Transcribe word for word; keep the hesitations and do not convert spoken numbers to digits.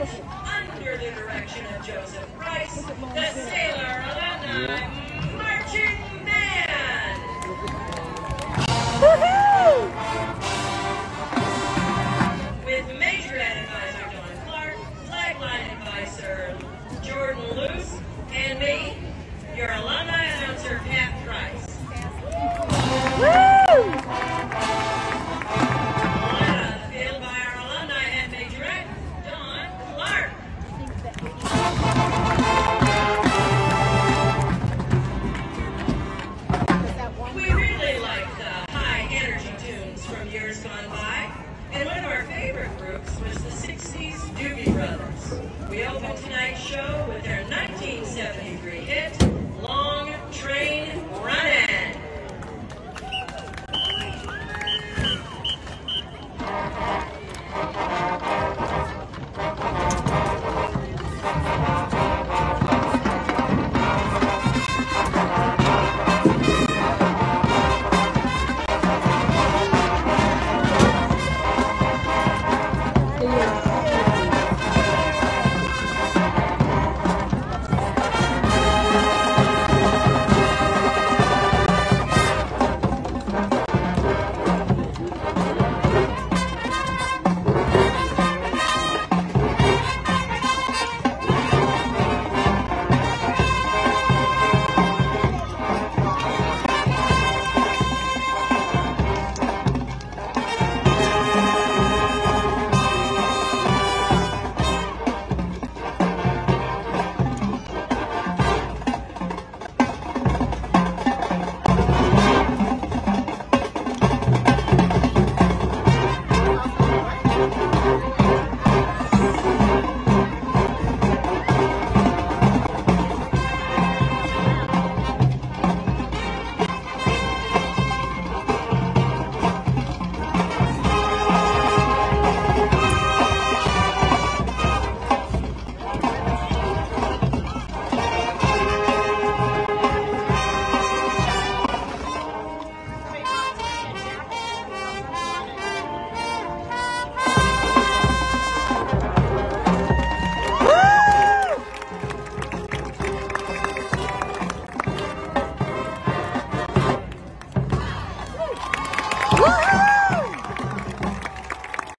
under the direction of Joseph Price, the Sailor Alumni Marching Band. Woohoo! With Major Ad Advisor Don Clark, Flagline Advisor Jordan Luce, and me, your alumni announcer, Pat Price. Woo! On the field by our alumni head majorette, Don Clark. We really like the high energy tunes from years gone by, and one of our favorite groups was the sixties Doobie Brothers. We opened tonight's show